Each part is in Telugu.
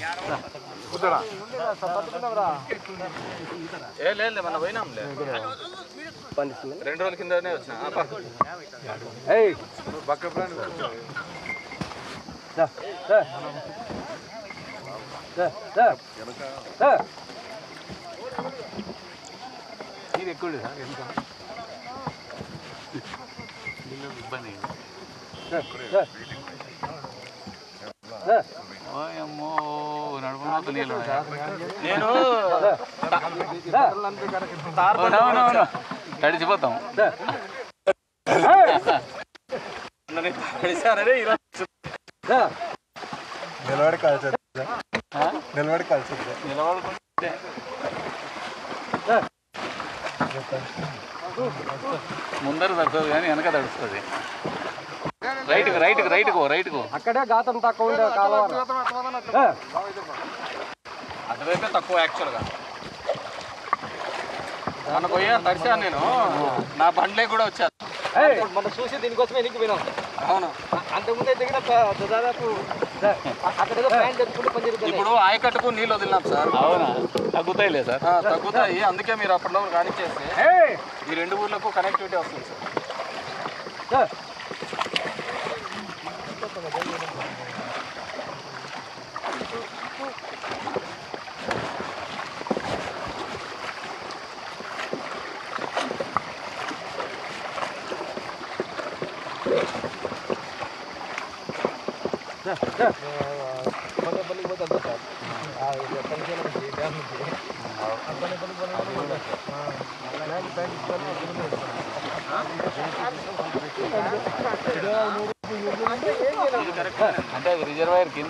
లేదు మన పోయినాంలే 2 రోజుల కిందనే వచ్చిన ఇది ఎక్కువ ఇబ్బంది అమ్మో నడుపు నేను తడిచిపోతాం నిలబడి కాల్చొద్దు నిలబడుకుంటే ముందర తడుస్తుంది కానీ వెనక తడుస్తుంది రైట్కు అక్కడే గాతం తక్కువ ఉండే కాలువ అటువైపే తక్కువ యాక్చువల్గా మన పోయా తడిచాను నేను నా బండ్లే కూడా వచ్చాను మనం చూసి దీనికోసమే ఎనికి పోయినాం అవును అంతకుముందు అయితే దాదాపు అక్కడ ఇప్పుడు ఆయకట్టుకు నీళ్ళు వదిలినాం సార్ అవునా తగ్గుతాయిలే సార్ తగ్గుతాయి అందుకే మీరు అప్పట్లో కానిచ్చేస్తే ఈ 2 ఊర్లకు కనెక్టివిటీ వస్తుంది సార్ కొత్తపల్లికి పోతే అంత సార్ పంచాల నుంచి డ్యామ్ నుంచి అంటే అది రిజర్వాయర్ కింద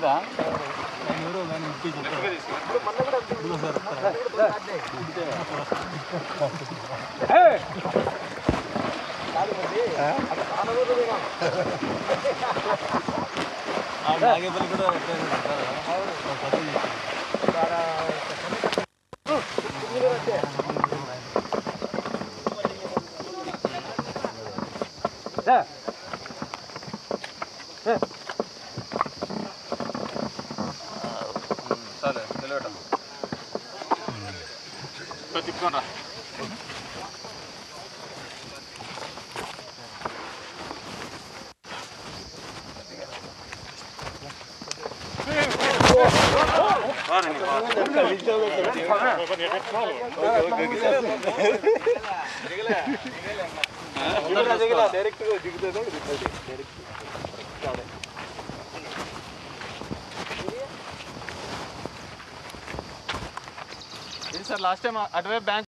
నాగేపల్లి కూడా సరే నిలబెట్టం తిప్పుకోండి సార్ లాస్ట్ టైం అటువైపు బ్యాంక్